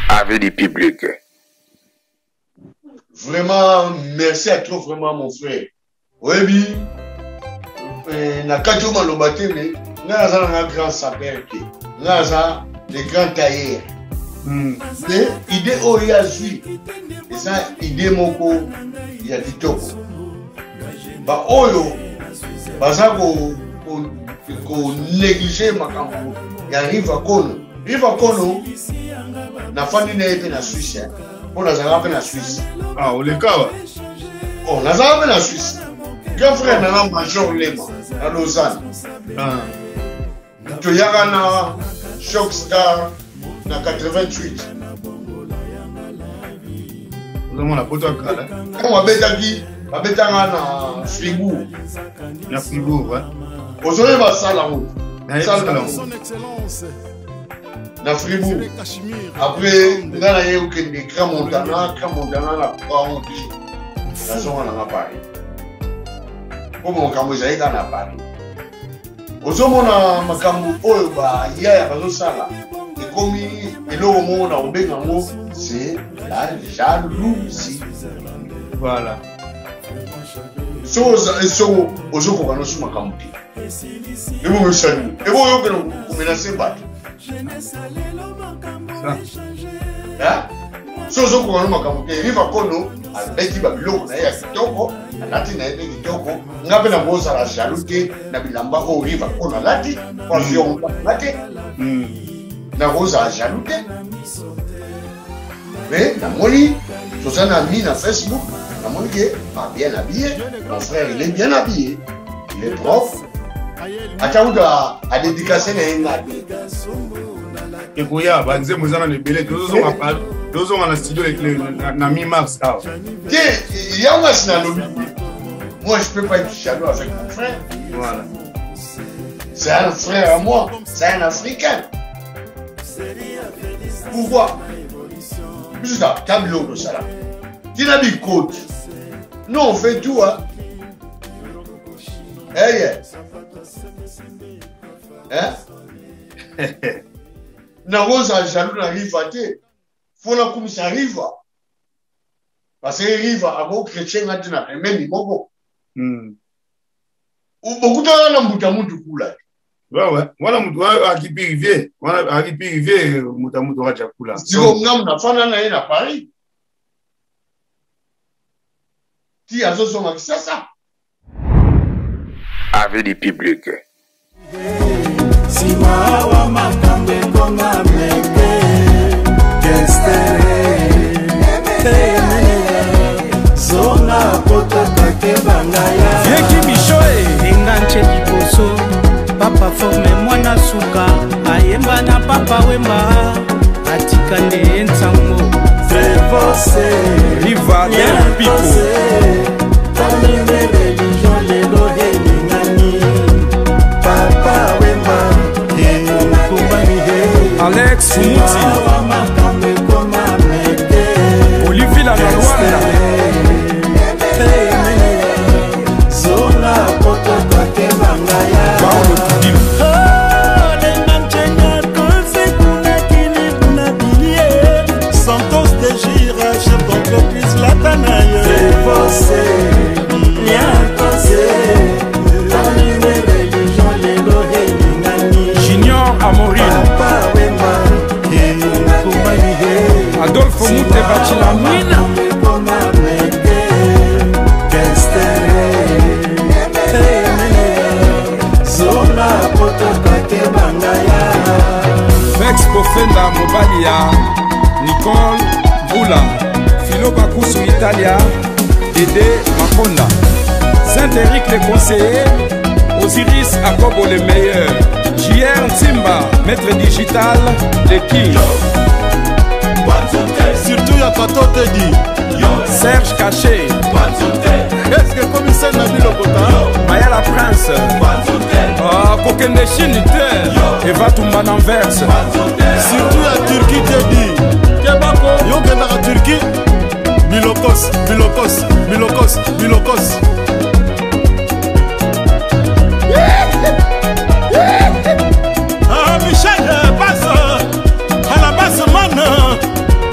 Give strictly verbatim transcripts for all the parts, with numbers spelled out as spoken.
avec du public. Vraiment, merci à toi, vraiment, mon frère. Oui, na kati ma lobate mais nga za na grand sapeur qui nga za les grands tailleurs. Mais idée o ya zui. Et ça idée moko ya kitoko. Ba oyo baza ko ko négliger makambo ya Riva Kono. Riva Kono na fandi na epe na Suisse. On a zanga pe na Suisse. Ah, o le kawa. Oh, na zanga pe na Suisse. Grand frère na Major Lema à Lausanne. Ah. Tu y a na Shockstar na quatre-vingt-huit. Nous avons la photo à Kala. On va mettre qui va mettre na Fribourg. Na Fribourg, ouais. Aujourd'hui va ça la route. Ça la route. Na Fribourg. Après, on a eu aucun des Grand Montana, Grand Montana la prend la zone à Paris. Como makambo zaika na Paris. Ozomona makambo oyo ba ya bazo sala. Ekomi eloko mo na obenga mo c'est la jalousie. Voilà. So so ozoko kana su makambo. Ebo mshani. Ebo yo keno kumenase bato. Ça. Hein? So ozoko kana makambo. Riva Kono aleki ba biloko na ya kitoko. Alati na ebe kitoko ngabe na boza la jalousie na bilamba o Riva Kono alati kwa zion alati na boza la jalousie mais na moni Suzanne a mis na Facebook na moni que pas bien habillé mon frère il est bien habillé il est propre atauda a dédicacer na ngadi Ekoya banze muzana ne belé dozo nga pa dozo nga na studio na mi mars ah. Il y a un assinalobi. Moi, je ne peux pas être jaloux avec mon frère. Voilà. C'est un frère à moi. C'est un Africain. Pourquoi? Juste ça, tableau de ça là. Qui n'a dit côte? Nous, on fait tout, hein. Hey, hein? Na rosa jaloux n'arrive à te. Faut la comme ça arrive. Parce que Riva a beau chrétien a dit na même bobo. Hmm. Ou beaucoup de la mbuta mutu kula. Ouais ouais. Voilà mutu a qui privé. Voilà a qui privé muta mutu raja kula. Si on ngam na fana na na Paris. Qui a zo soma ça ça. Avec du public. Si ma wa makambe koma mleke. Kestere. Zonga pota kake bangaya Vieki Michoe Enganche Liboso Papa forme mwana suka Ayemba na papa wemba Atika nde ensango Trevose Riva del Pipo Tamine religion lelo helingani Papa wemba Kumbani he Alex Muti Olivier la Rwanda Santos de Gira, chef d'entreprise latanaye. Junior Amorine Adolfo Mute Bachila Mwina Vex Pofenda Mobalia Nicole Boula Philo Bakusu Italia Dédé Makonda Saint-Éric les conseillers Osiris Akobo les meilleurs J R Ntimba Maître digital les kings Surtout y'a Kato te dit Serge Caché est-ce que commissaire Nabil Okota Maya la Prince Oh, Kokende Chinite Eva Tumba Nanverse surtout y'a Turquie te dit Kebako yo gendaka Turquie Milokos, Milokos, Milokos, Milokos Ah Michel passe à la basse man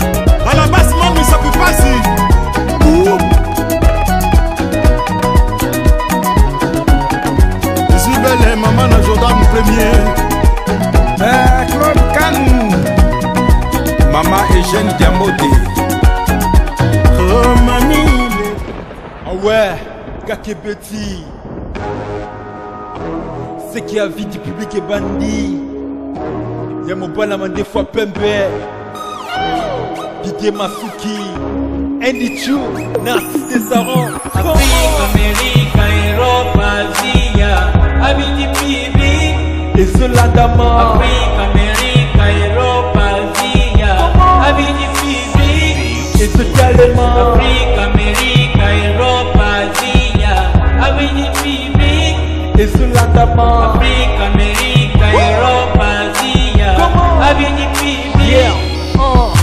Eugène Diambote. Oh mamie. Ah ouais, Kakebeti. C'est qui a vie du public et bandit. Y'a mon balama des fois Pembe. Didier Masuki. Andy Chou, Narcisse Tessaron. Afrique, Amérique, Europe, Asia, Abidi Pibi. Et Zolandama. Afrique, Amérique, Europe, Asia, Abidi Pibi. Et Zotalema. Afrique, Amérique, Europe, Asia, Abidi Pibi. Et Zolandama. Afrique, Amérique, Europe, Asia, Abidi Pibi. Yeah. Uh.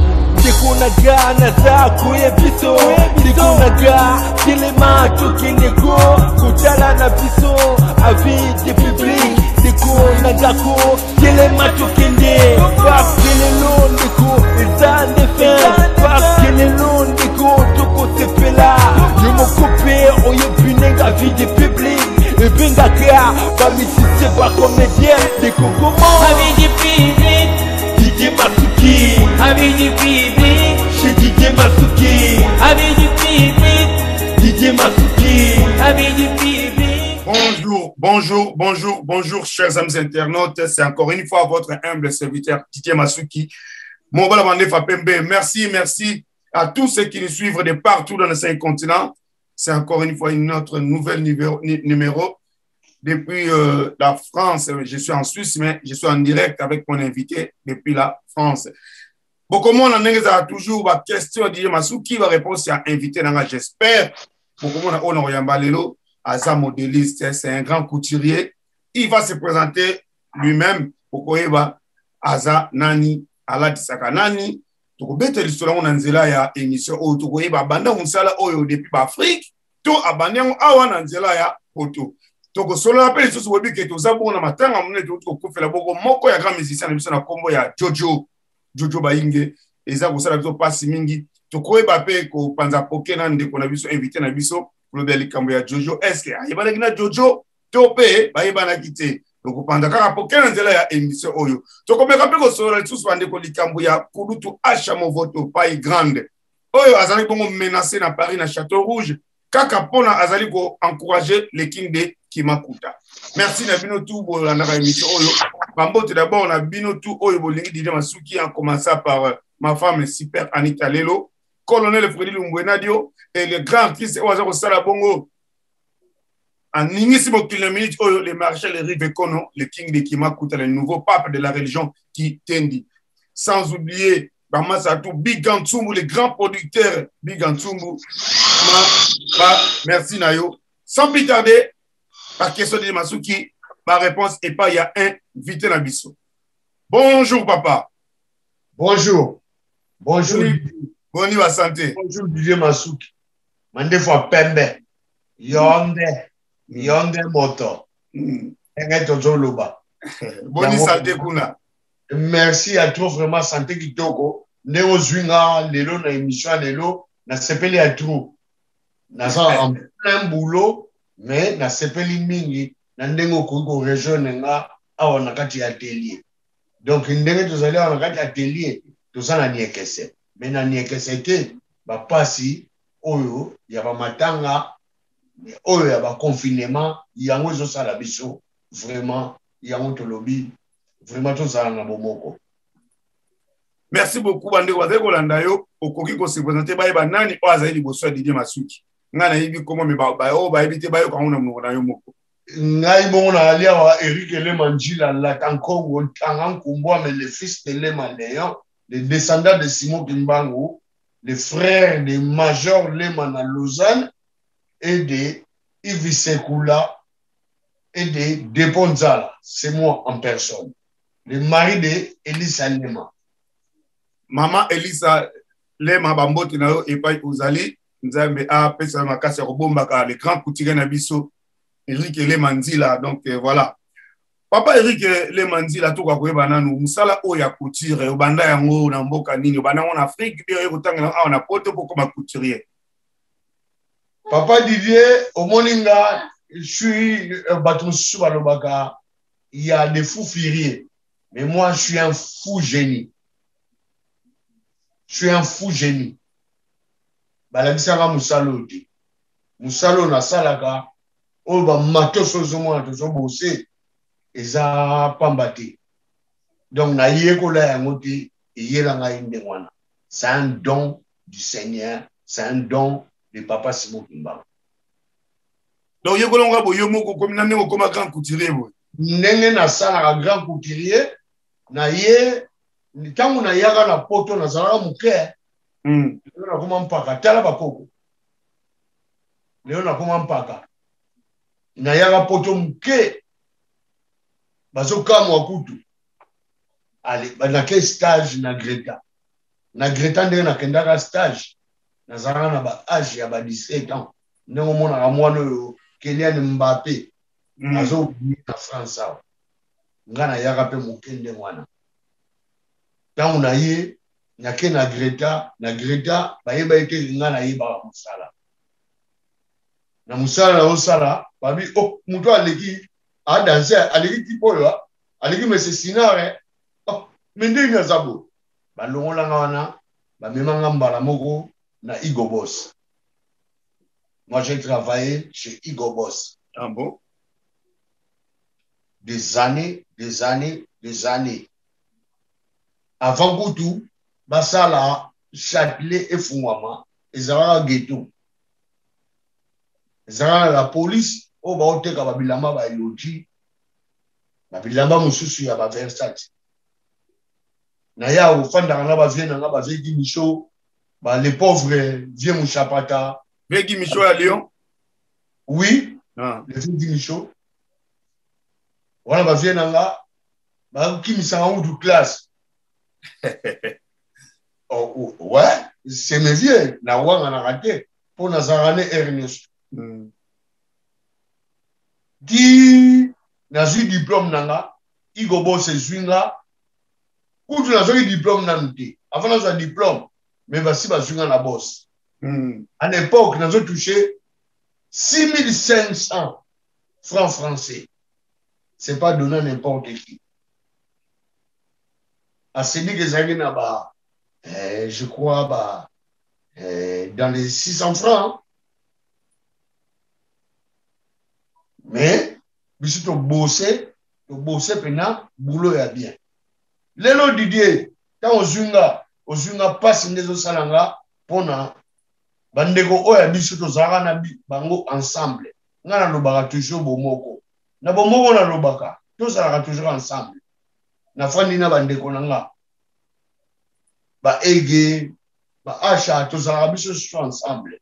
Naga naza kuye biso Diku naga Kilema tukineko Kutala na biso Avis de public Diku naga ko Kilema tukinde Parce que les noms diku Ils ont des fins Parce que les noms diku Tuko sepela Yumo coupé Oye bunenga Avis de public Et benga kea Bami si c'est pas comédien Diku comment Abidi Pibi. Didier Masuki Abidi Pibi. Chez Didier Masuki Abidi Pibi. Didier Masuki Abidi Pibi. Bonjour, bonjour, bonjour, bonjour, chers amis internautes. C'est encore une fois votre humble serviteur Didier Masuki. Mon bon Abandé Fapembe, merci, merci à tous ceux qui nous suivent de partout dans les cinq continents. C'est encore une fois une autre nouvelle numéro. numéro. Depuis euh, la France, je suis en Suisse, mais je suis en direct avec mon invité depuis la France. Beaucoup de monde en a toujours la question de Masuki va répondre si un invité. J'espère. Beaucoup de monde a Oyambalelo, Aza modéliste, c'est un grand couturier. Il va se présenter lui-même. Pokoeba, Aza Nani, Aladi Sakanani. Toko bete l'histoire on anzela ya émission o toko eba banda unsala oyo depuis l'Afrique. To abanyango awa nanzela ya poto. Toko solo appelle ce webi que to zabo na matanga mune to ko fela boko moko ya grand musicien na biso na kombo ya Jojo. Jojo Bayinge, eza ko sala biso pasi mingi. Toko eba pe ko panza poke na ndeko na biso invité na biso pour le likambo ya Jojo. Est-ce que ayeba na Jojo to pe bayeba na kite. Donc pendant kaka poke na nzela ya émission oyo. Toko meka pe ko solo tous bande ko likambo ya kulutu acha mo voto pai grande. Oyo azali bongo menacé na Paris na Château Rouge. Kaka pona azali ko encourager les king de Kimakuta. Merci na bino tout pour la émission oyo. Bambote d'abord na bino tout oyo bolingi Didier Masuki en commençant par euh, ma femme super Anita Lelo, colonel Freddy Lumbwenadio et le grand artiste Oazako Salabongo. En inissimo kilomètre oyo le maréchal Rive Kono, le king de Kimakuta, le nouveau pape de la religion qui tendi. Sans oublier Bamasatou Big Antsumbu, le grand producteur Big Antsumbu. Merci Nayo. Sans plus tarder, par question de Masuki, ma réponse est pas il y a un invité dans Bisso. Bonjour papa. Bonjour. Bonjour. Bonjour à santé. Bonjour Didier Masuki. Mande fois Pembe. Yonde. Yonde moto. Enge tozo loba. Bonne santé kuna. Merci à toi vraiment santé kitoko. Ndeko zwinga lelo na émission lelo na sepeli à trou. Na ça en plein boulot. Mais na sepeli mingi na ndengo ko région nga awa na kati atelier. Donc ndenge tozali awa na kati atelier tozana niekese. Mais na niekese te ba pasi oyo ya ba matanga oyo ya ba confinement yango zo sala biso vraiment yango tolobi vraiment tozala na bomoko. Merci beaucoup bande wazé kolanda yo okoki ko se présenter ba ba nani o azali liboso Didier Masuki. Ngana yibi komo me ba ba o ba yibite ba yo ka una mno na yo moko. Ngai bongo na alia wa Eric Lemanjila la Tankongo Tangan Kumboa mais le fils de Lema Léon, les descendants de Simon Kimbangu, les frères de Major Lema na Lausanne et de Yves Sekula et de Deponzala, c'est moi en personne. Le mari de Elisa Lema. Maman Elisa Lema bambote na yo epai uzali nzambe a pesa makasi ya kobomba ka le grand couturier na biso Eric Lemanzila. Donc euh, voilà. Papa Eric Lemanzila to ka koyeba nanu musala o ya couture o banda yango na mboka nini banda en Afrique bi yo kotanga a na poto ko comme couturier. Papa Didier au moninga je suis batou suba lobaka il y a des fous furieux mais moi je suis un fou génie. je suis un fou génie. Balabisanga musalo te. Musalo na salaka o ba matos ozomona tozo bosser eza pambate. Donc na yekola yango te eyelanga inde wana. C'est un don du Seigneur, c'est un don de Papa Simon Kimba. Donc yekola nga boyo moko comme na ndeko comme grand couturier boy. Ndenge na salaka grand couturier na ye ntango na yaka na poto na zalaka muke. Mm. Leo na kuma mpaka tala bakoko. Leo na kuma mpaka. Na yaka poto muke. Bazo kamwa kutu. Allez, na ke stage na Greta. Na Greta ndenge na kendaka stage. Na zalaka na ba âge ya ba dix-sept ans. Ndenge mona ka mwana oyo Kylian Mbappé. Mm. Azo na France awa. Ngana yaka pe muke ndenge wana. Tango na ye nyake na Greta, na Greta, bayeba ete nga na yeba musala. Na musala na osala, babi, oh, muto aleki, a danser, aleki tipo yo, aleki mese sinare, oh, mende ina zabo. Ba longo langa wana, ba memanga mbala moko na Hugo Boss. Moi, j'ai travaillé chez Hugo Boss. Ah bon? Des années, des années, des années. Avant Goutou, basala Châtelet et Fouama, ils avaient ghetto. Ils avaient la police, au baote ka babilamba ba yoti, babilamba mususu ya ba Versace. Na ya ofanda na ba vient na ba Vegi Michaud, ba les pauvres vieux Mouchapata. Vegi Michaud à Lyon? Oui, ah. Les Vegi Michaud. Voilà ba vient na ba qui misanga ou classe. Oh, oh, ouais, c'est mes vieux. La ouanga n'a raté. Pour Nazarane Ernest. Mm. Di, nazi diplôme nanga. Hugo Boss et Zwinga. Ou tu n'as eu diplôme nanti. Avant d'avoir un diplôme, mais voici ma Zwinga la boss. Mm. À l'époque, nous avons touché six mille cinq cents francs français. C'est pas donné à n'importe qui. À Sénégal, les Aguinaba. Euh, je crois bah, euh, dans les six cents francs. Mais, si tu bosses, tu bosses pendant, boulot est bien. Lélo Didier, quand on zunga, on zunga passe les autres salanga, pona, bandeko oya biso to zara na bango ensemble. Ngana lobaka toujours bomoko. Na bomoko na lobaka, to zara toujours ensemble. Na fandi na bandeko nanga. Ba ege, ba acha, to zara biso ensemble.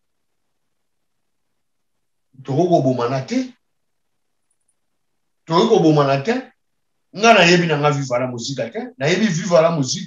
Toko bomanate. Toko bomanate. Nga na yebi na nga vivre la musique te. Na yebi vivre la musique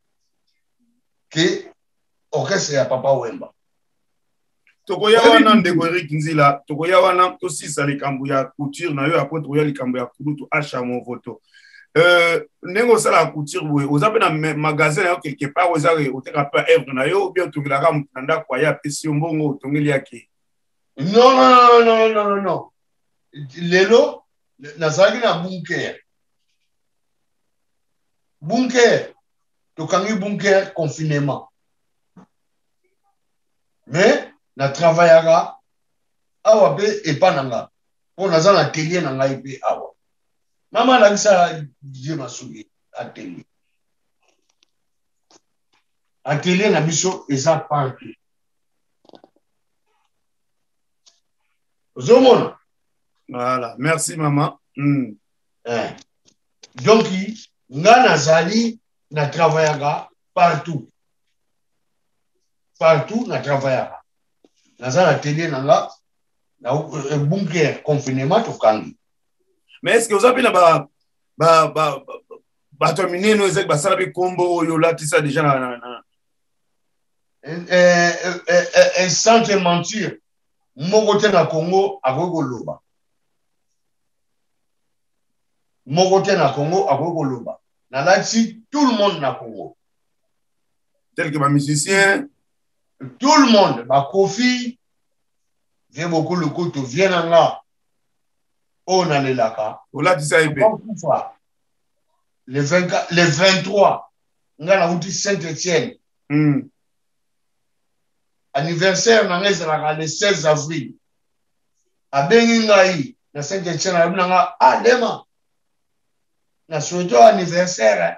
que orchestre ya Papa Wemba. Toko ya wana ndeko Eric Nzila, toko ya wana to sisa likambo ya couture na yo après to ya likambo ya kulutu acha mon photo. Euh, nengo sala couture boy, oza pe na magasin ya quelque part oza oteka pa œuvre na yo bien tongela ka mutanda kwa ya pesi mbongo tongeli yake. Non non non non non non. Lelo nazaki na bunker. Bunker. Tokangi bunker confinement. Mais na travaillera awa pe epananga. Po naza na atelier na ngai pe awa. Mama la kisa Dieu masugi atelier. Atelier na biso eza partout. Zomona. Voilà, merci maman. Mm. Eh. Donc nga nazali na travaillera partout. Partout na travaillera. Naza na atelier na nga na bunker confinement tokangi. Mais est-ce que vous avez ba ba ba ba terminer nos ezek ba sala bi combo yo là ça déjà na na eh eh sans te mentir moko te na Congo akoko loba moko te na Congo akoko loba na lati tout le monde na Congo tel que ba musicien tout le monde ba Kofi vient beaucoup le côté vient là on a les laka. Ola dit ça épée. Les vingt-quatre, les vingt-trois, on a la route Saint-Étienne. Mm. Anniversaire na ngezala le seize avril. Abengi ngai na Saint-Etienne na nga ah lema. Na souhaité anniversaire.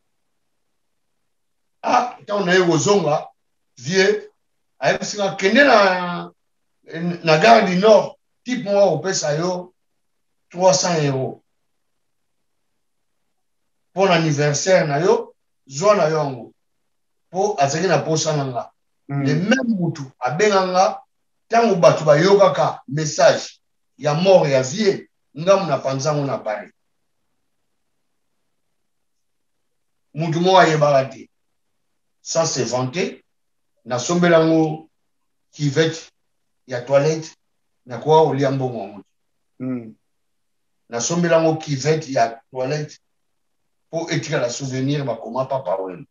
Ah, quand on a eu aux zonga, vieux, avec ce qu'on a na gare du Nord, type moi au Pessayo, trois cents euros. Pour l'anniversaire, na yo, zone yo, pour attirer la poche nanga. Le même moutou, a benanga, tant ou batu ba yokaka, message, ya mort ya vie, ngam na panza mon appareil. Moutou mo aye barate. Ça c'est vanté. Na sombelango kivet ya toilette na kwa oliambo mo. Mm. Na sombelango kivet ya toilette pour écrire la souvenir ba comment papa wem.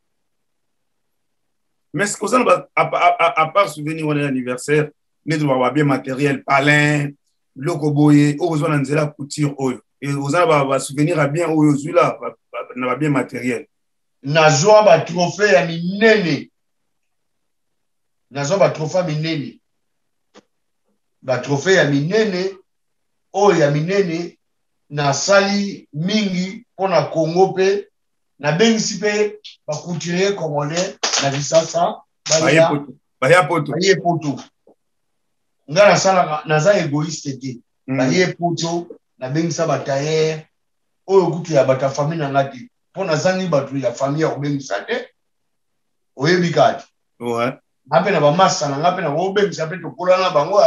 Mais ce que vous avez, à part souvenir de l'anniversaire, nous devons bien matériel, palin, locoboye, au besoin de la couture, et vous avez souvenir à bien, au là, n'a bien matériel. Nazoa ba trophée ya minene. Nazoa ba trophée minene. Ba trophée ya minene, o ya minene, na sali mingi, pona Congo pe, na bengisi pe, ba couturier congolais, na bisasa, Baya poto. Baya poto. Baya poto. Nga na sala, naza égoïste te. Baya poto, na bengisa ba tailleur, oyo kutu ya bata famille na ngati. Pona zangi batu ya famille ya bengisa te. Oyebi kati. Ouais. Ngape na ba massa na ngape na wo bengisa pe to kola na bango.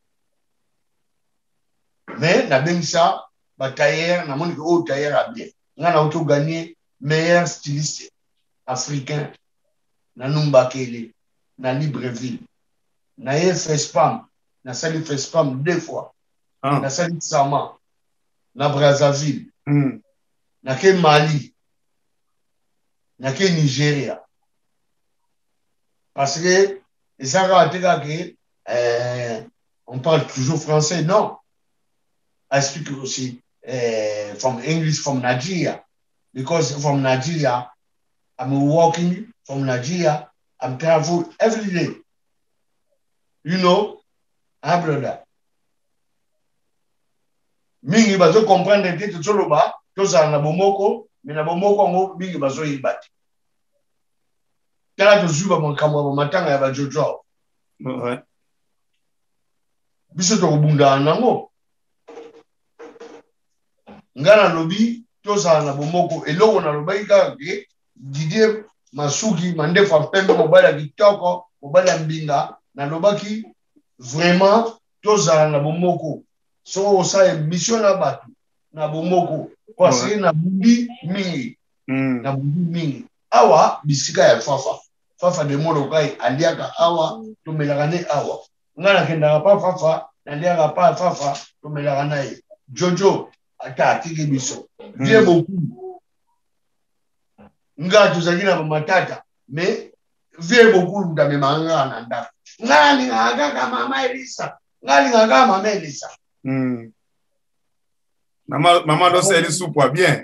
Mais na bengisa ba tailleur na moni ko tailleur a bien. Nga na auto gagner meilleur styliste africain. Na Numbakele, na Libreville, na Fespam, na sali Fespam deux fois, ah. na sali Sama, na Brazzaville, mm. na ke Mali, na ke Nigeria. Parce que, et ça que euh, on parle toujours français, non. I speak aussi uh, from English from Nigeria, because from Nigeria, I'm working from Nigeria, I'm travel every day. You know, ah brother. Mingi bazo comprendre que tout le bas, tout ça na bomoko, mais na bomoko ngo mingi bazo yibati. Kala to zuba mon kamwa matanga ya ba jojo. Ouais. Biso to bunda nango. Ngana lobi, tout ça na bomoko, eloko na lobaika ke Didier Masuki, Mandefa Pembe, Mobala Kitoko, Mobala Mbinga, na lobaki, vraiment, toza na bomoko. So, osa mission na batu, na bomoko. Parce que na bundi mingi, mm. na bundi mingi. Awa, bisika ya fafa. Fafa de mono kai, aliaka awa, tumelagane awa. Ngana kenda pa fafa, aliaka pa fafa, tumelagane. Jojo, ata atiki biso. Bien beaucoup. Nga tuzakina ba matata mais vie beaucoup ndame manga na nda ngali ngaga kama mama Elisa ngali ngaga mama Elisa mm. Maman maman do c'est le soupe bien.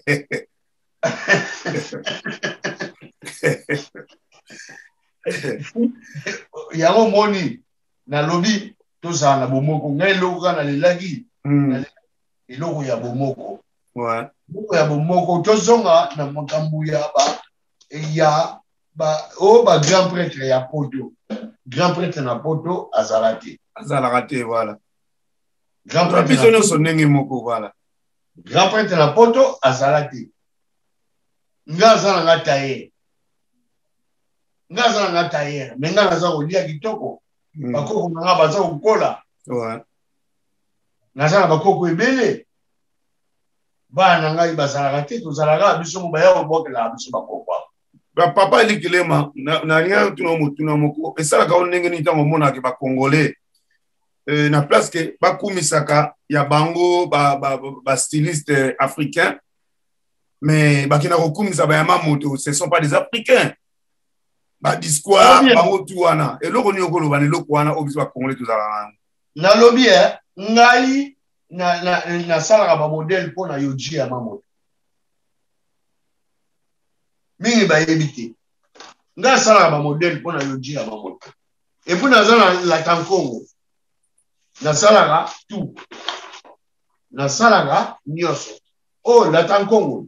Yango moni na lobi to za na bomoko ngai loko na lelaki mm. Eloko ya bomoko. Ouais. Eloko ya bomoko tozonga na makambu ya ba ya ba o ba grand prêtre ya Poto. Grand prêtre na Poto azalati. Azalati voilà. Grand prêtre biso son ndenge moko voilà. Grand prêtre na Poto azalati. Ngaza na ngataye. Ngaza na ngataye. Menga naza kolia kitoko. Mm. Bakoko nga baza kokola. Ouais. Naza na bakoko ebele. Bana ngai bazalaka te tozalaka biso mobaya obokela biso bakoko. Ba papa likilema na na ria tuna mutuna moko esala ka onenge ni tango mona ke ba congolais euh na place ke ba kumisaka ya bango ba ba, ba styliste africain mais ba kina ko kumisa ba ya mamoto ce sont pas des africains ba discours bango tuana et loko ni okolo ba ni loko wana obiso ba congolais tozala na lobby eh ngai na na na sala ba modèle pour na yoji ya mamoto mingi ba yebite nga sala ba modèle pour na yoji ya ba moto et puis na zala la tankongo na sala tout na sala nyoso oh la tankongo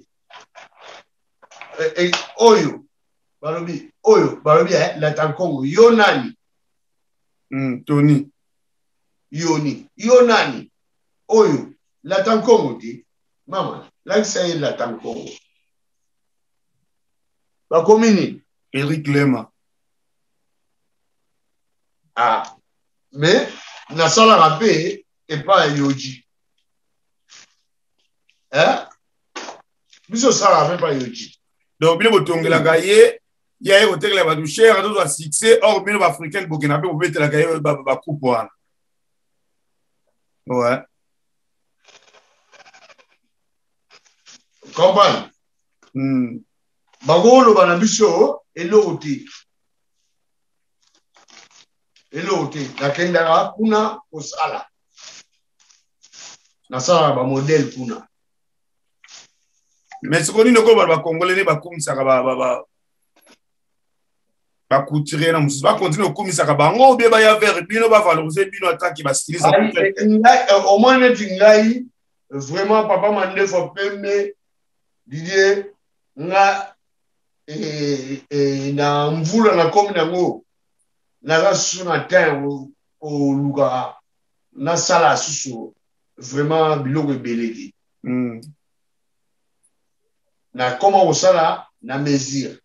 et oyo balobi oyo balobi la tankongo yonani mm Tony yoni yonani oyo la tankongo ti mama la sai la tankongo ba komini Eric Lema. Ah, mais na sala rapé et pas yoji. Hein? Biso sala rapé pas yoji. Donc bien botonge la gaye, il y a un hôtel là bas du cher, d'autres à succès hors bien africain Burkina Faso, vous mettez la gaye ba ba coupe wana. Ouais. Comprends? Hmm. Bagolo bana biso eloti. Eloti la kendara kuna osala. Na sala ba modèle kuna. Mais ce qu'on dit ne ko ba congolais ba comme ça ba ba ba ba couturier na musu ba continuer comme ça ba ngo bien ba ya vers bino ba valoriser bino attaque ba styliser. Au moins net ngai vraiment papa mande fo pembe Didier nga et et na mvula na komi nango na za suna temps au luga na sala susu vraiment biloko ebeleki mm. na koma osala na mesure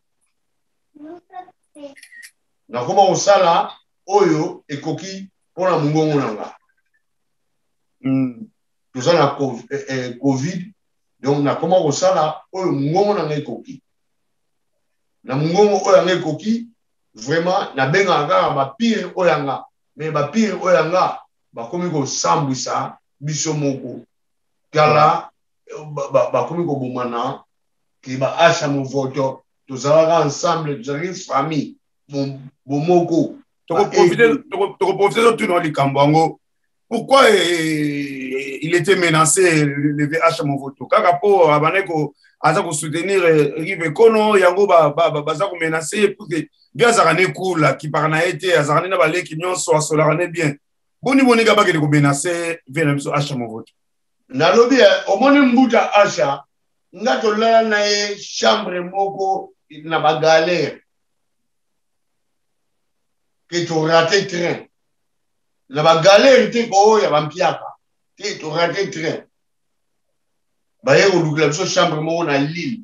na koma osala oyo ekoki pona mungongo nanga mm. toza na covid donc na koma osala oyo mungongo nanga ekoki na mungongo oyo anga ekoki vraiment na benga nga ba pire oyo anga mais ba pire oyo anga ba komi ko sambwisa biso moko kala ba ba komi ko bomana ki ba acha mo voto tozalaka ensemble tozalaki famille bon bomoko toko profiter toko profiter tout dans les kambango pourquoi eh, il était menacé le V H mon voto kaka po abaneko aza ko soutenir Rive Kono yango ba ba baza ko menacer pour que bien zarane cool qui parna été azarane na balé qui nyonso asolarane bien boni boni ga ba ke ko menacer vers so H mon voto na lobi o moni mbuta Acha ngato la na e chambre moko na ba galère que tu raté train na ba galère te ko ya ba mpiaka te tu raté train ba ye ko lukla so chambre moko na Lille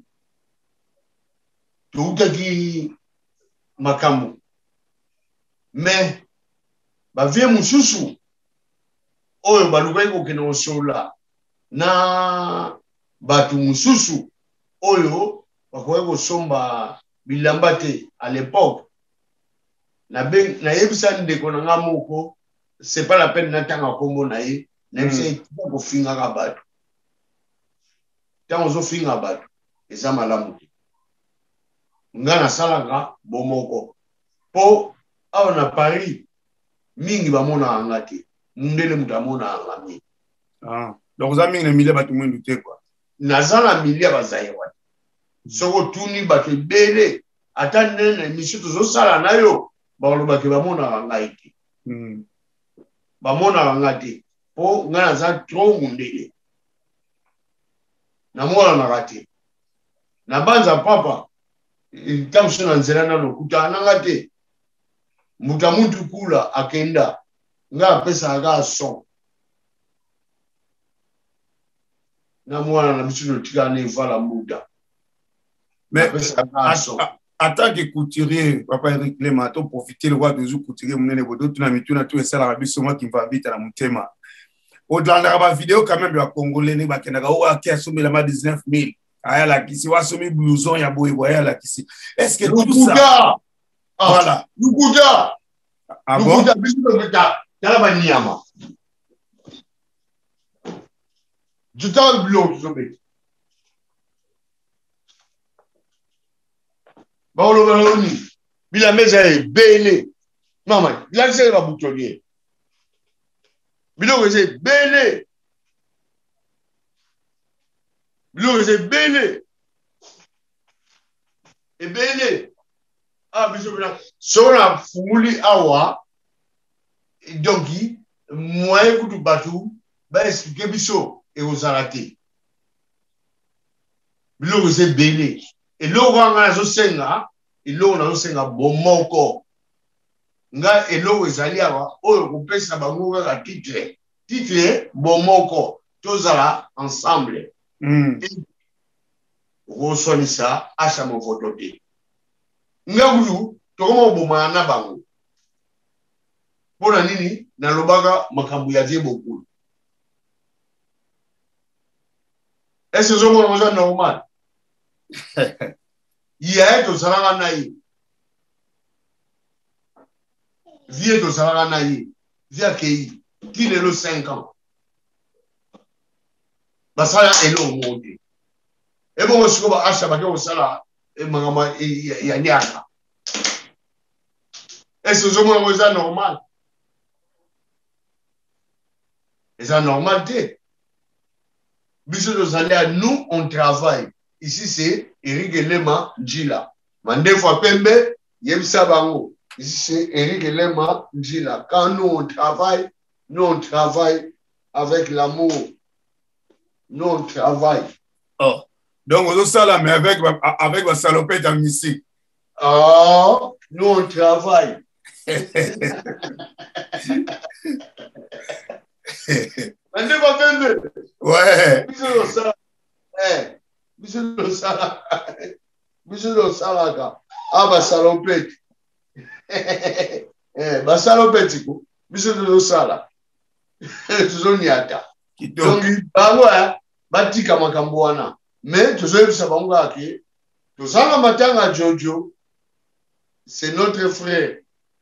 to utaki makambo mais ba vie mususu oyo ba lukla ko kena osola na batu mususu oyo bakoye kosomba bilamba te à l'époque na ben na yebisa ndeko na nga moko c'est pas la peine natanga kombo na ye na yebisa mm. ko finga ka batu tango zo finga batu eza malamu te nga na salanga bomoko po awa na Paris mingi bamona anga te mundele mutamona anga mingi ah donc ça mingi na mille batu mwendu te quoi nazala milia bazayewa soko tuni bato ebele ata nene mission tozosala nayo balobaki bamona ngai te mm. bamona ngai te po ngai naza trop mundele namona nanga te na banza papa ntamso na nzela nano kuta nanga te muta muntu kula akenda ngai apesa ga son na mwana na biso notika ne vala muda mais en tant que couturier papa Eric Lema to profiter le roi de jou couturier munene bodo tuna mituna to esala biso moi qui va vite na mutema au-delà de la vidéo quand même ba congolais ne ba kenaka o akia somi la ma dix-neuf mille aya la kisi wa somi blouson ya boy boy la kisi est-ce que tout ça voilà lukuda ah bon lukuda biso beta tala ba nyama du temps bleu zobet baolo baloni bila meza e bele mama la c'est ba boutonnier bilo c'est bele bilo c'est bele e bele Ah, biso bina. So na fumuli awa. Donc, moi, écoute, batou, bah, expliquer biso et aux arrêtés. Bilo c'est béni. Et là, on a zo senga, et là, on a zo senga bon moko. Nga, et là, on ezali awa, oh, on peut sa bango la titre. Titre, bon moko. Tous là, ensemble. Mm. Rosoni ça, acha mon vototé. Nga bulu, tokoma boma na bango. Pona nini, na lobaga makambu ya vie beaucoup. Est-ce que c'est normal? Il y a un salaire naïf. Vie de salaire naïf. Vie accueilli. Qui est le cinq ans? Basala est là au monde. Et bon, je suis à Achabake au salaire. Et maman, il y a niaka. Est-ce que c'est normal? Et c'est normal, t'es. Nous, on travaille. Ici, c'est Eric Lema Njila. Mande fois Pembe, Yemsa Bango. Ici, c'est Eric Lema Njila. Quand nous, on travaille, nous, on travaille avec l'amour. Nous, on travaille. Oh. Donc, on ça là, mais avec, avec la salopette à musique. Ah, nous, on travaille. Mande fois Pembe. Ouais. Eh, monsieur le Sala, monsieur le Salaga, ah, bah, salopette. Eh, bah, salopette, monsieur le Sala. Toujours niata. Donc, bah, ouais, bah, tika makamboana. Mais, tu sais, ça va me dire que, tout ça, la matin à Jojo, c'est notre frère.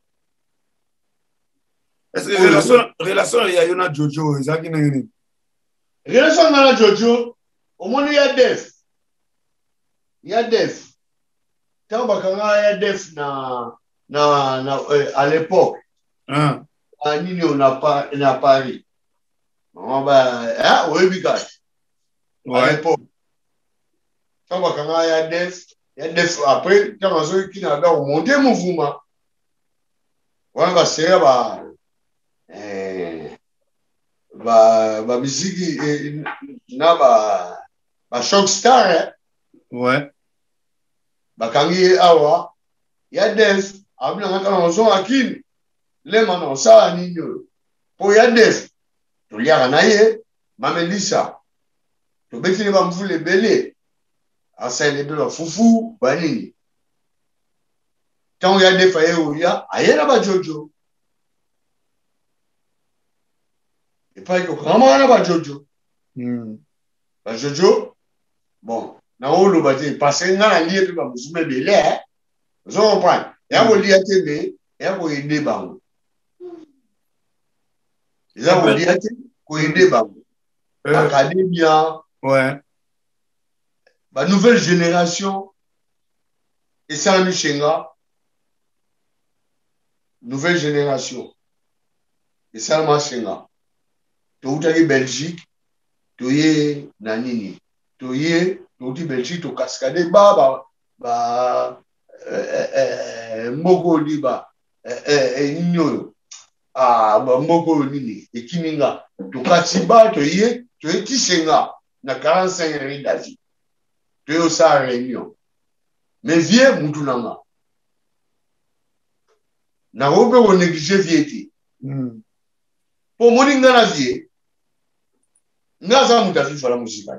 Est-ce que relation, relation, il y a une Jojo, c'est ça qui n'est relation à Jojo, au moins, il y a def. Il y a def. Tant qu'il y a def na, na, na, euh, à l'époque, ah. à Nini, on n'a pas, on a Paris. On va, hein, oui, bigat. À l'époque. Tant qu'il y a def, il y a def. Après, quand on a qui n'a pas monté mon mouvement, on va se faire, bah, eh, bah, bah, musique, na, bah, bah, choc star, hein. Ouais. Bakangi awa, ya def, abna ngata na ozo akini, le mano sa ninyo. Po ya def, to liara na ye, mamelisa. To bekini ba mvule bele, asa ile bela fufu, banini. Tant ya def aye uya, aye na ba Jojo. Et pas que vraiment na ba Jojo. Mm. Ba Jojo, bon. Na olo bati parce que na lié pe ba musume belé hein vous comprenez ya ko lié tebe ya ko aider bango ya ko lié ko aider bango academia ouais ba nouvelle génération et ça mi chenga nouvelle génération et ça ma chenga to utaki Belgique to ye na nini to ye to di Belgique to cascade ba ba ba eh eh moko di ba eh eh nyoyo ah ba moko nini ekininga to katiba to ye to etisenga na quarante-cinq ridazi to yo sa réunion mais vie mutu nanga na robe o négliger vieti mm. po moninga na vie ngaza mutafi fala musika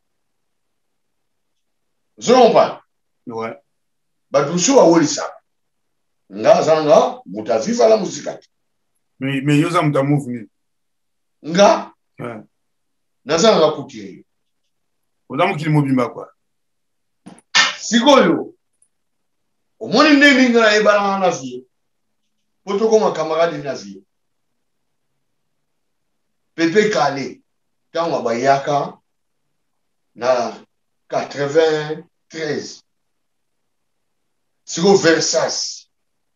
zon pas Ouais. Badusu wa wolisa ngaza nga mutafi fala musika Mais mais yoza muta move nga ouais. naza nga kuti Oza mukili mobimba quoi. Sikoyo omoni ndeni nga ebala na vie poto koma camarade na vie Pepe Kale tango bayaka na quatre-vingt-treize siko Versace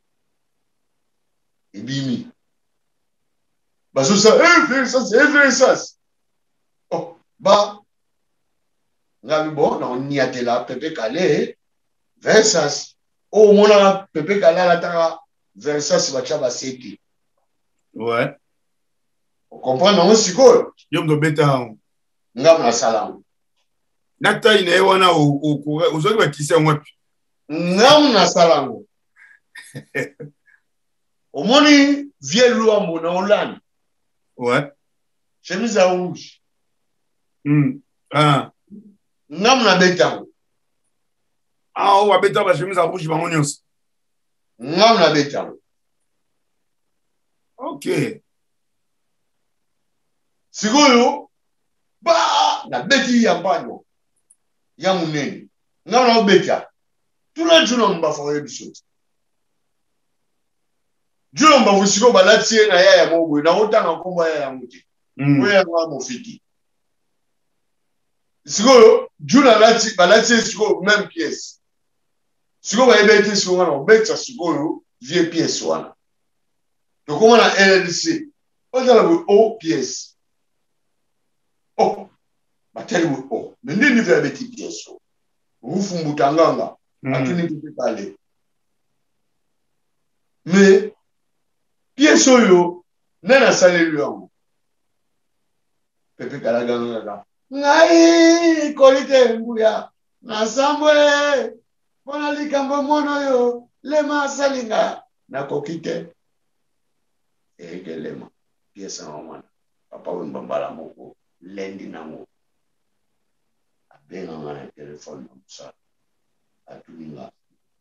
ebimi bazosa eh Versace eh Versace oh ba ngabi bon na on y atela Pepe Kale Versace Oh, mon a Pepe Kala la tara versa si bacha baseki. Ouais. Vous comprenez non siko? Yom do beta. Ngam na salam. Nata ine wana o o kure ozoki ba kise ngwapi. Ngam na salam. Omoni vie luambo na Hollande. Ouais. Chemise à rouge. Hmm. Ah. Ngam na beta. Ah, on va beta ba chemise à rouge ba ngonyos. Ngam na beta. OK. Sikoyo ba na beti ya mbanyo. Ya munene. Ngam na beta. Tuna juno mba fore bisoti. Juno mba fusiko balatie na ya ya mobo na otanga kombo ya ya muti. Mm. Oya ngwa mofiki. Sikoyo juno lati balatie siko même pièce. Siko ba ebeti siko wana beta sikoyo vie pièce wana. To koma na L L C. Oza la o pièce. Oh. Bateli o. Mende ni ve beti pièce. Rufu mbutanganga. Atuni kipe pale. Mais pièce yo nena sale luango. Pepe Kala ganga ga. Ngai kolite nguya. Na sambwe. Bona likambo mono yo. Lema salinga. Na kokite. Eke lema. Pièce en wana. Papa wembambala moko. Lendi na mo. Abenga nga téléphone na musa. Atulinga.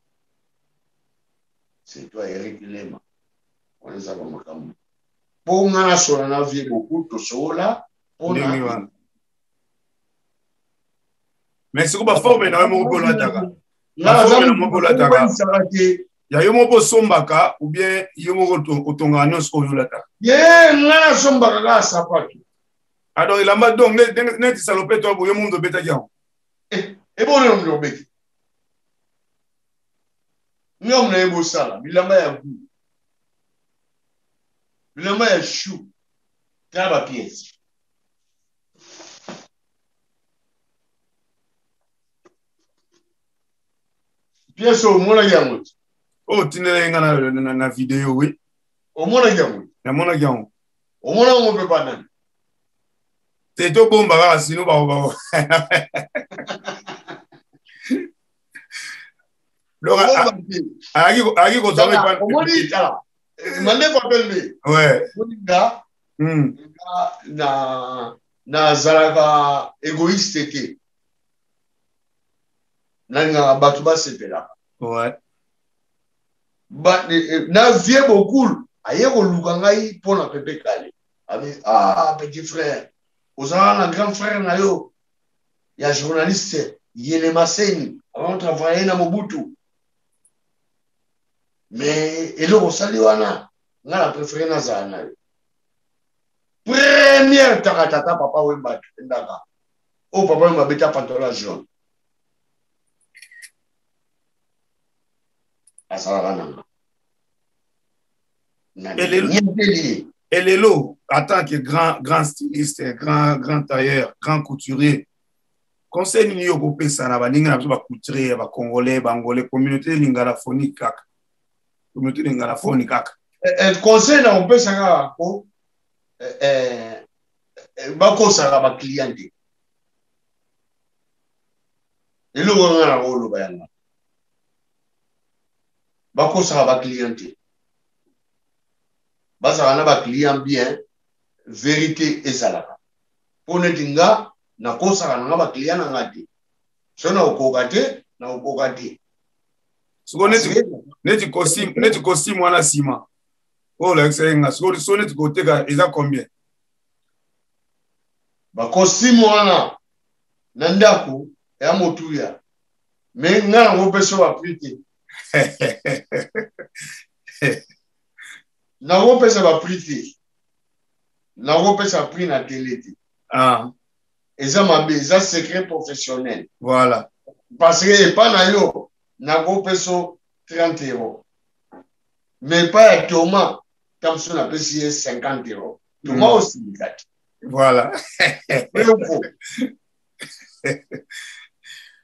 C'est toi Eric Lema. On les a pas makambo. Pour nga sona na vie beaucoup to sola. On mais c'est quoi forme na mo ko la taka. La forme na mo ko la taka. Ya yo mo bo sombaka ou bien yo mo ko tonga annonce ko yo la taka. Ye nga sombaka ka sapato. Alors il a ma donc net net salopé toi yo mo do beta kiao. Eh e bon no ndo beta. Ngam na ebo sala bilamba ya bu. Bilamba ya chou. Traba pièce. Pièce au mona yamu. Oh tinele nga na na, na vidéo oui. Au mona yamu. Na mona kiao. Au mona on peut pas nan. C'est to bomba ga sino ba ba. Donc agi agi ko sabe pas. Au mona itala. Mande pas belme. Ouais. Moninga. Hmm. Na na zalaka égoïste ke. Nanga batu ba sepela. Ouais. Ba na vie beaucoup. Aye ko luka ngai pona Pepe Kala. Abi ah petit frère. Osana na grand frère na yo. Ya journaliste Yele Maseni avant de travailler na Mobutu. Mais eloko sali wana ngala préféré na zana. Première takatata papa wemba ndaka. Oh papa wemba beta pantalon jaune. Asala et Lelo, en tant que grand, grand styliste, grand, grand tailleur, grand couturier, conseil ni yo kopé ça na ba ninga na ba couturier ba congolais, ba angolais, communauté lingala phonique kaka. Communauté lingala phonique kaka. Et conseil na opé ça ko eh ba ko ça ba cliente. Elo ngana rolo ba yanga. Bako ça va clienter. Basa na ba client bien vérité et salaka. Pour ne dinga na ko ça na ba client na ngati. So na okokate na okokate. So neti neti costume neti costume wana sima. Oh la excellence. So so neti côté ga eza combien? Ba costume wana na ndaku ya motuya. Mais ngana ngo peso ba prix. Na repesa ba prix na repesa prix na télé. Ah eza mabe eza secret professionnel. Voilà. Parce que pas na yo na repeso trente euros. Mais pas à Thomas comme ça on appelle cinquante euros. Thomas aussi quatre. Voilà.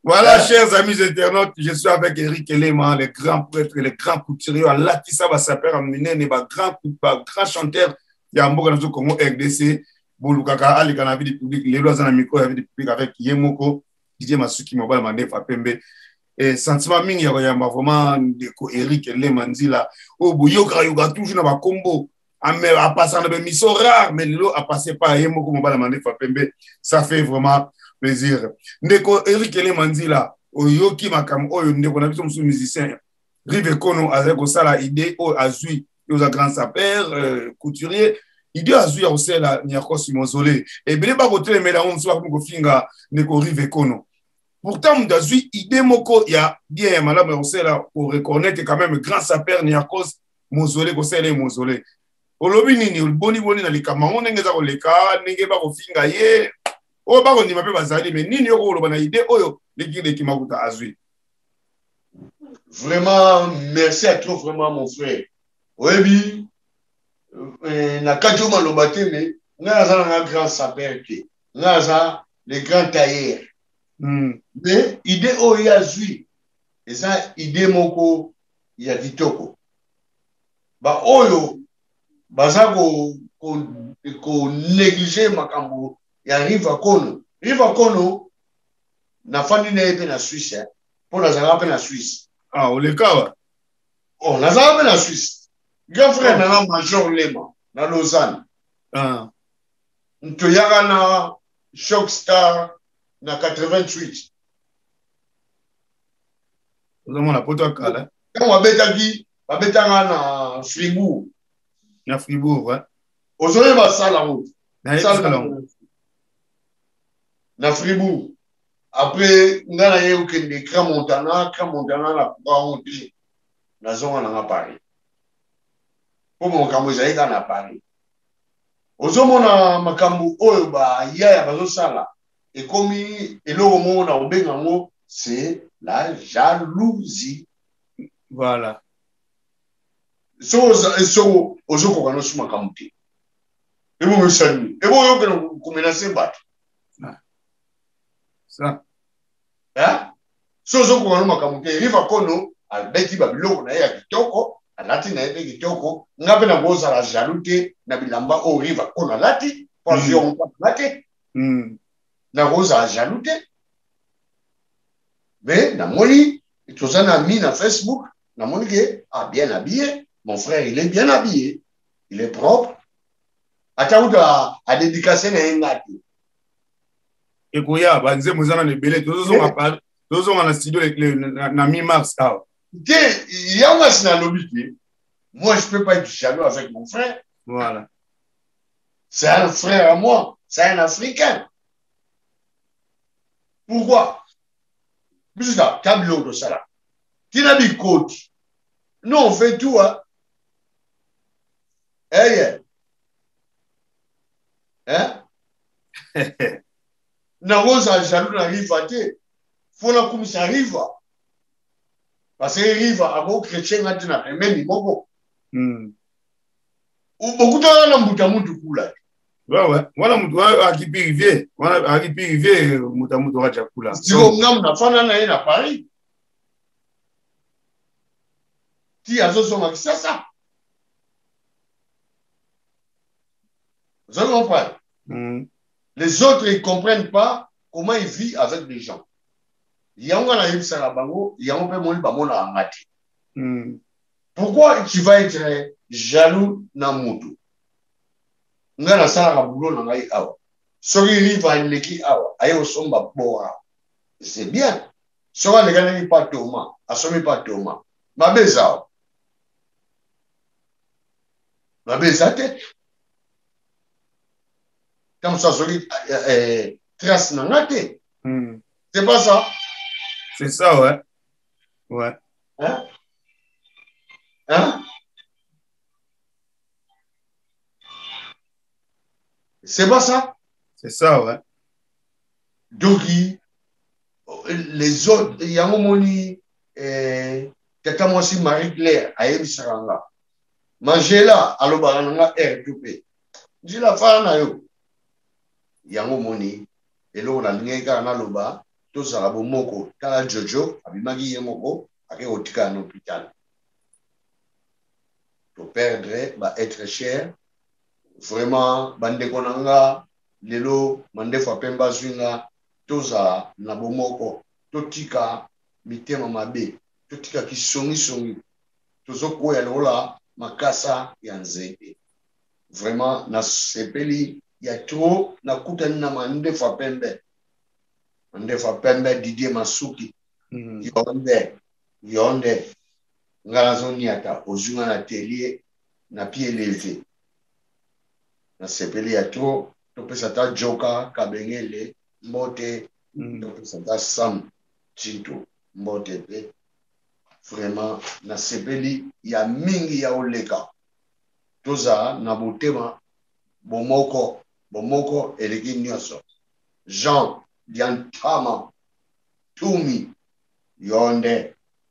Voilà, chers amis internautes, je suis avec Eric Elema, le grand prêtre, le grand couturier, Latissa Bassaper, amené, le grand, grand chanteur, il y a un bon Congo R D C, Boulukaka, Ali Kanavi du public, les lois en micro, du public avec Yemoko, Didier Masuki, Mobile Mandé, Fapembe. Et sentiment mingi ya yamba vraiment de ko Eric Elema Nzila, oh Bouyoka Yoga toujours dans combo, a passé dans des missions rares, mais l'eau a passé par Yemoko, Mobile Mandé, Fapembe, ça fait vraiment plaisir. Ndeko Eric Elema Nzila oyoki makam oyo ndeko na biso musu musicien Rive Kono avec osala idée o azui yoza grand sapeur euh, couturier idée azui ya osala nyakos mozole et bele ba kote mela on so ko finga ndeko Rive Kono pourtant ndazui idée moko ya bien malamu ya osala pour reconnaître quand même grand sapeur nyakos mozole ko sala mozole olobi nini boni boni na likama on ngeza ko leka ndenge ba ko finga ye o ba ko ndima pe bazali mais nini yo ko loba na idée oyo l'équipe qui m'a azui. Vraiment, merci à toi, vraiment, mon frère. Oui, na kachoma lobate, mais on a un grand sapeur qui, on a les grands tailleurs. Mais idée o ya zui, et ça idée moko ya ditoko. Ba oyo, baza ko ko négliger makambo ya Rive Kono. Rive Kono na fandi na ebe na Suisse hein pour na zanga pe na Suisse ah o le kawa oh na zanga pe na Suisse grand frère na na Major Lema na Lausanne ah nto yaka na Shockstar na quatre-vingt-huit ozo na poto kala quand on betaki ba betanga na Fribourg na Fribourg ouais ozo ba sala ngo na sala na Fribourg. Après, on a eu des Grand Montana, Grand Montana, la Paris, la zone en Paris. Pour mon Cambodge, il a Paris. Aux hommes, on a Macambo, Oba, Yaya, Bazosala. Et comme il est au monde, au Bengango, c'est la jalousie. Voilà. So, so, aux autres, on a su Macamouti. Et vous me saluez. Et vous, vous menacez battre. Ça. Hein? Sozo ko ngoma kamuke Rive Kono albeti babilo na ya kitoko alati na ebe kitoko ngabe na boza la jalute na bilamba o Rive Kono alati portion mm. lati mm. na boza la jalute mais na moni tout na mis na Facebook na moni que ah bien habillé mon frère il est bien habillé il est propre atauda a dédicacer na ngati et koya banze muzana ne belé tozo nga par tozo nga na studio na mi mars ah il y a un na lobby moi je peux pas être jaloux avec mon frère voilà c'est un frère à moi c'est un Africain pourquoi juste là tableau de ça là qui n'a pas coach nous on fait tout hein hey hein na rosa jaloux na riva te faut na comme ça riva parce que riva abo chrétien ngati na même moko mm beaucoup de na mbuta mutu kula ouais ouais voilà mutu akipi rivière voilà akipi rivière muta mutu acha kula sio ngam na fana na ina Paris ti azoso makisa ça vous avez compris mm. Les autres, ils ne comprennent pas comment ils vivent avec les gens. Pourquoi tu vas être jaloux dans le monde? C'est bien. Si on ne pas Thomas, assomme pas Thomas. Ma beza. Ma beza tête. Comme ça, c'est trace dans la tête. C'est pas ça? C'est ça, ouais. Ouais. Hein? Hein? C'est pas ça? C'est ça, ouais. Donc, les autres, il y a un moment, tata moi aussi Marie-Claire, à Ebisaranga. Manger là, à l'Obaranga, R deux P. Dis la femme, il y a un moment, et là, on a l'ingénieur à l'Oba, tozala bomoko tala Jojo abimaki ye moko ake kotika na hôpital to perdre ba être cher vraiment bandeko nanga lelo mandefu apemba zwinga toza na bomoko totika mitema mabe totika kisongi songi tozokoya lola makasa ya nzete vraiment na sepeli ya trop na kutani na mandefu apembe mandefu apembe Didier Masuki mm. yonde yonde ngala zoni ata ozunga na atelier na pied levé na sepeli ya trop topesa ta Joka Kabengele mbote mm. topesa ta Sam Chinto mbote pe vraiment na sepeli ya mingi ya oleka toza na botema bomoko bomoko eleki nyonso Jean Diantama Tumi yonde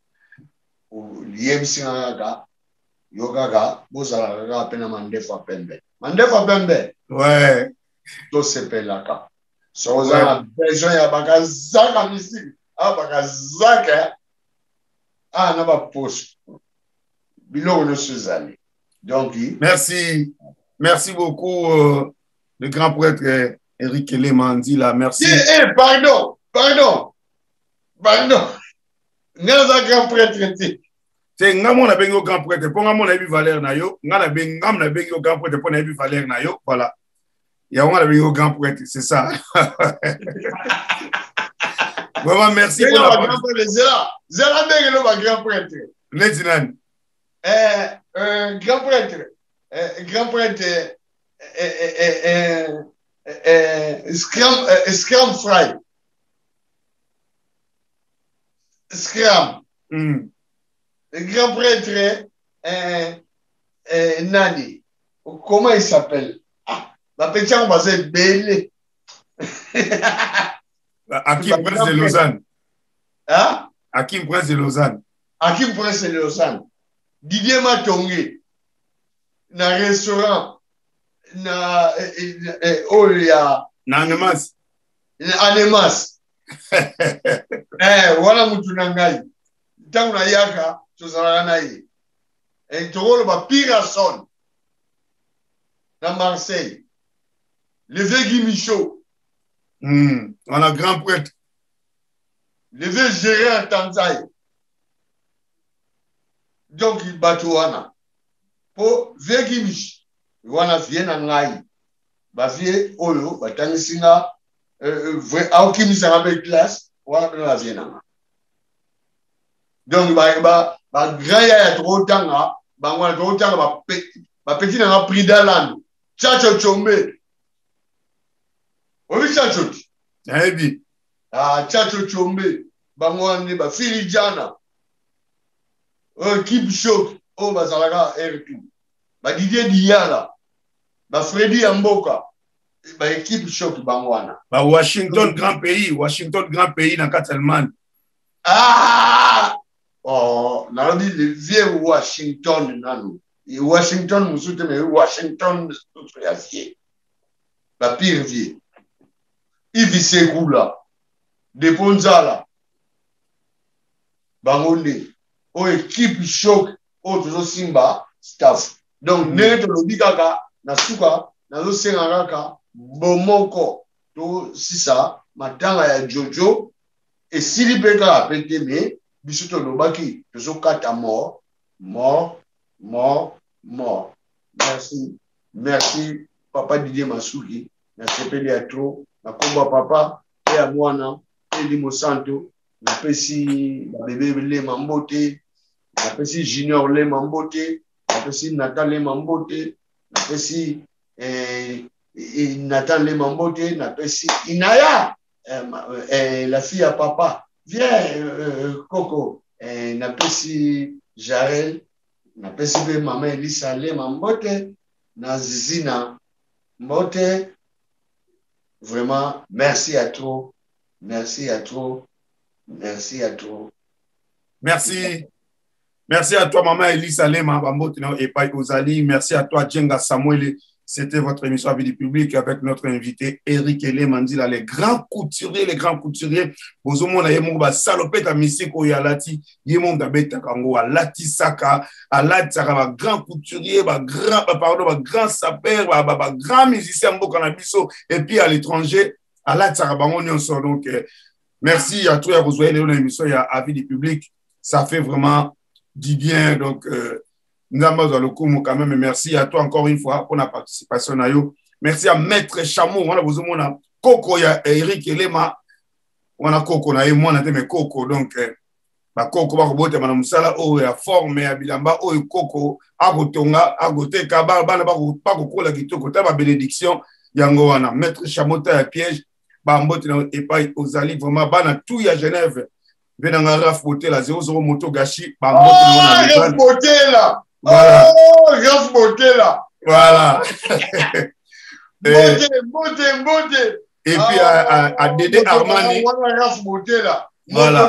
liyebisinga yogaga bozala kaka pena mandefu apembe mandefu apembe ouais to sepelaka so oza na besoin ya bakazaka misiki a bakazaka a na bapoche biloko nyonso ezali donc merci merci beaucoup euh, le grand prêtre Eric Elemandi là merci eh, eh, pardon pardon pardon ngaza grand prêtre ti c'est ngamo na bengi grand prêtre pour ngamo na bi valeur na yo ngana bengi ngam na bengi grand prêtre pour na bi valeur na yo voilà ya on a bengi grand prêtre c'est ça vraiment merci pour la grand prêtre zela zela bengi lo ba grand prêtre Nedinan eh euh, grand prêtre eh, grand prêtre eh eh eh eh scrum eh, scrum fry scrum mm. Le grand prêtre euh, euh, Nani, comment il s'appelle? Ah, la petite on va se belle. Hakim Prince de Lausanne. Hein? Hakim Prince de Lausanne. Hakim Prince de Lausanne. Didier Matongue. Na restaurant. Na oh il y a. Na Anemas. Anemas. Eh, voilà mutunangai. Tangu na yaka. Et tu vois, Pirasson dans Marseille, le Guy Michaud, mm. on a grand prêtre, le vieux Gérard Tanzai. Donc, il bat Wana. Pour Guy Michaud, Wana vient en Ngai. Bafie, Olo, Batangisina, vrai, Aokim Sarabé classe, Wana vient en Ngai. Donc, bah, bah, bah, grand ya trop tanga, bah, on a trop tanga, bah, bah, petit n'a pas pris d'alan. Tchacho chombe. Oui, tchacho. Eh ah, tchacho chombe. Bah, on a bah, Filijana. Oh, Keep Shock. Oh, bah, Zalaga, R deux. Bah, Didier Diala. Bah, Freddy Amboka. Bah, Keep Shock, bah, on a. Bah, Washington, grand pays. Washington, grand pays dans Catalan. Ah! Oh, nalodi le vieux Washington nanu. Et Washington musute mais Washington yasie. La pire vieux. Ivi Segula. De Ponzala. Bangonde. O équipe choc. O toujours Simba staff. Donc neto lobi kaka na suka na zo senga kaka bomoko to sisa matanga ya Jojo et sili beka apete me bisuto lobaki tozo kata mort mort mort mort. Merci merci papa Didier Masuki na sepeli ya tro na komba papa e ya mwana Eli Mosanto na pesi bébé le mambote na pesi Junior le mambote na pesi Nathan le mambote na pesi eh, Nathan le mambote na pesi Inaya euh, euh, la fille à papa. Viens, euh, Coco, eh, na pesi Jarel, na pesi be maman Elisa le mambote, na Zizina Mbote. Vraiment, merci à toi, merci à toi, merci à toi. Merci. Merci à toi, maman Elisa le mambote et pas Ozali. Merci à toi, Djenga Samuel C'était votre émission Avis du public avec notre invité Eric Elemandila, les grands couturiers, les grands couturiers. Bozomona yemo ba salopette à misiko ya lati, yemo ndabeta kango a lati saka, a lati saka ba grand couturier, ba grand pardon, ba grand sapeur, ba ba grand musicien mboka na biso et puis à l'étranger, a lati saka bango nyonso. Donc euh, merci à tous à vous voyez l'émission ya Avis du public, ça fait vraiment du bien. Donc euh, quand même, merci à toi encore une fois pour la participation. Merci à Maître Chamou. On a besoin de Coco, il y a Eric Elema. On a Coco, on a moi, on a des Coco. Donc, Coco, on a Madame Sala, on a formé à Bilamba, on a Coco, à Gotonga, à Goté, Kabal, pas Coco, la Kitoko, ta bénédiction. Yango, on a Maître Chamou, ta piège. Bambot, et pas aux alliés, vraiment, bana tout y a Genève. Venanga Raf Boté, la zéro zéro Moto Gashi. Ah, Raf Boté, là. Voilà. Oh, Raf Boté là. Voilà. Beauté, beauté, beauté. Et puis à, à, à Dédé Armani. Raf Boté là. Voilà.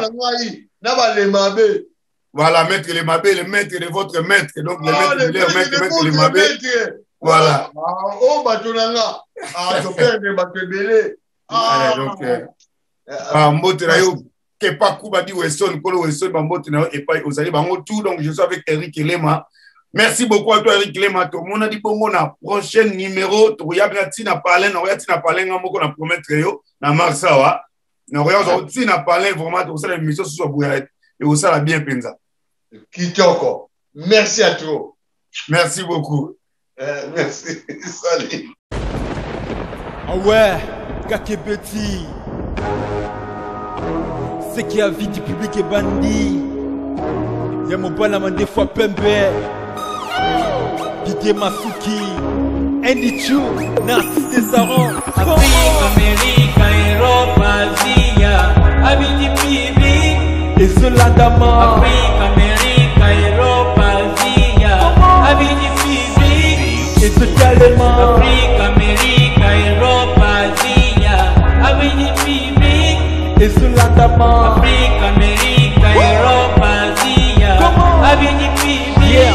Voilà, maître les mabé, le maître de votre maître. Donc le ah, maître, le maître, maître, maître les mabé. Voilà. Oh, Batonanga. Ah, ton père de Batebele. Ah, donc, ah, Mbotenayo. Que pas Kuba dit Wesson, Kolo Wesson, Bambotenayo et pas aux alliés. Tout, donc je suis avec Eric Elema. Merci beaucoup à toi, Eric Lema. Tout le monde a dit bon, na prochain numéro, tu regardes na parler, na regarde na parler, na moko na promettre yo, na Marsawa. Na regarde si na parler vraiment tout ça l'émission sur Bouyaret et ça la bien penza. Kitoko. Merci à toi. Merci beaucoup. Euh, merci. Salut. Ah ouais, Kakebeti. C'est qui a vie du public et bandit. Y'a mon bon des fois Pembe. Didier Masuki, Andy Chou, Narcisse Desaron, Afrique, Amérique, Europe, Asie, Avis du public, et Zolandama. Afrique, Amérique, Europe, Asie, Avis du public, et Zotalema. Afrique, Amérique, Europe, Asie, Avis du public, et Zolandama. Afrique, Amérique, Europe, Asie, Avis du public. Yeah.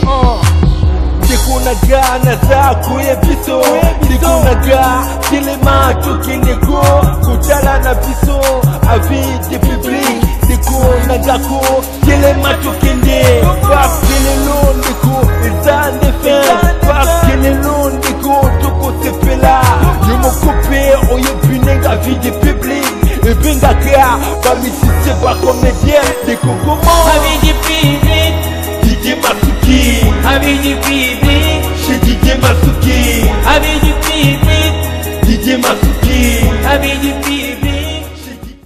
Kunaga na za kuye biso Kunaga kilema tukineko Kutala na biso Avis du public Kunaga ko kilema tukinde Parce que les longs deko Ils ont des fins Parce que les longs deko Toko sepela Yomo coupé Oye puneng Avis du public Et benga kea Bamisi seba comédien Deko comment Avis du public Didier Masuki Avis du public Chez Didier Masuki Avis du public Didier Masuki Avis du public